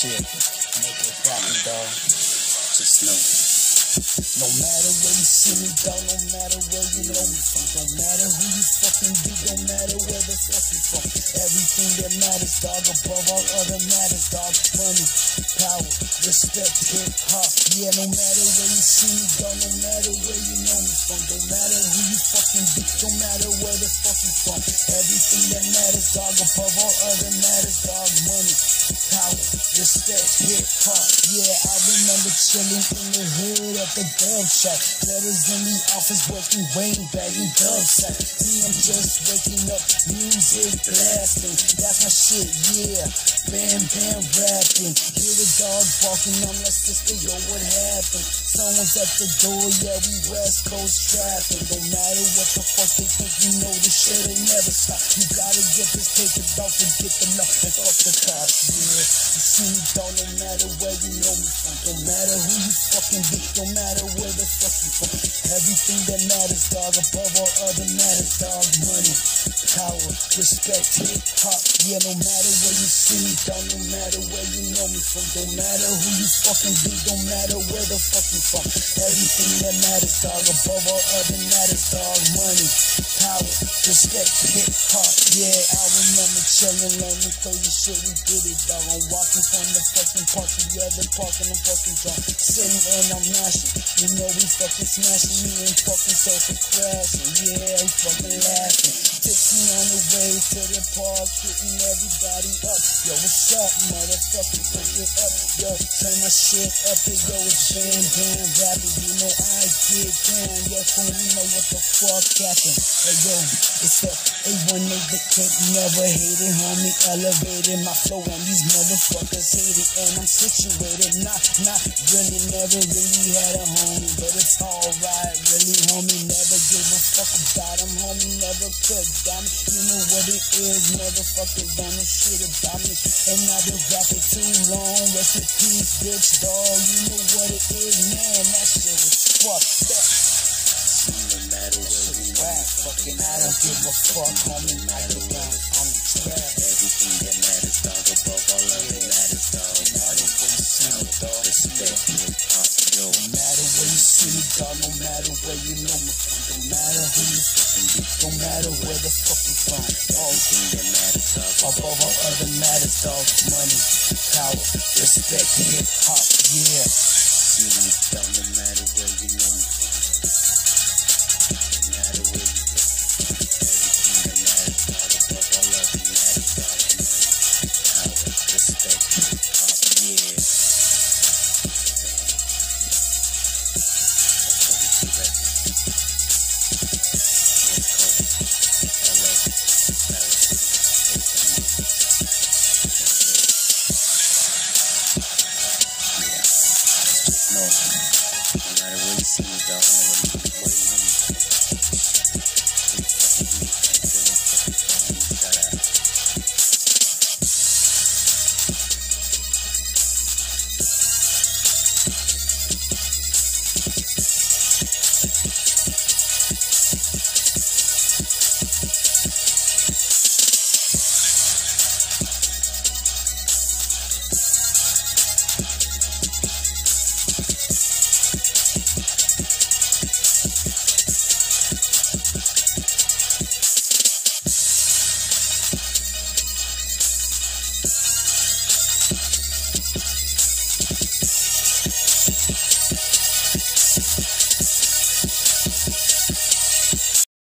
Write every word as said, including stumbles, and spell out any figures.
shit. Make it happen, dog. Just know. No matter where you see me, dog, no matter where you know me from, no matter who you fucking be, no matter where the fuck you from. Everything that matters, dog, above all other matters, dog. Money, power, respect, hip hop. Yeah, no matter where you see me, dog, no matter where you know me from, no matter who you fucking be, no matter where the fuck you from. Everything that matters, dog, above all other matters, dog. Money, power, respect, hip hop. Yeah, I remember chilling in the hood at the dub shack. Letters in the office working, waiting, bagging dub sack. Me, I'm just waking up, music blasting. That's my shit, yeah. Bam, bam, rapping. Hear the dog barking, I'm like, sister, yo, what happened? Someone's at the door, yeah, we West Coast trapping. No matter what the fuck they think, you know this shit ain't never stop. You gotta get this paper, dog, forget the luck and fuck the cops, yeah. You see me, dog, no matter where you know me from, no matter who you fucking be, no matter where the fuck you from. Everything that matters, dog, above all other matters, dog. Money, power, respect, hip hop. Yeah, no matter where you see me, dog, no matter where you know me from, no matter who you fucking be, no matter where the fuck you from. Everything that matters, dog, above all other matters, dog. Money, power, respect, hip hop. Yeah, I remember chilling, learning crazy shit, we did it, dog. I'm walking from the fucking park to the other park and I'm fucking drunk. Sitting and I'm mashing, you know we fucking smashing, me and fucking social crashing. Yeah, we fucking laughing. Tipsy on the way to the park, hitting everybody up. Yo, what's up, motherfucker? Bring it up, yo. Turn my shit up, and yo, it's Bam Bam rapping. You know I get down, yo, phone, you know what the fuck happened. Hey, yo, it's the A one nigga could never hate it, homie. Elevated my flow, and these motherfuckers hate it, and I'm situated. Not, not really, never really had a homie, but it's alright, really, homie. Never give a fuck about him, homie. Never could. Damn it, you know what it is, motherfuckers don't know shit about me. And I've been rapping too long, rest in peace, bitch, dog. You know what it is, man, that shit was fucked up. No matter where you know, fucking, I don't give a fuck, homie. I get down on the track. everything that matters, dog, above all other matters, dog. No matter where you see me, dog. Respect, hip hop, yo. No matter where you see me, dog. No matter where you know me from. No matter who you fucking be. No matter where the fuck you from. Everything that matters, dog, Above all other matters, dog. Money, power, respect, hip hop, yeah. see me, dog, no matter where you know me from. No matter where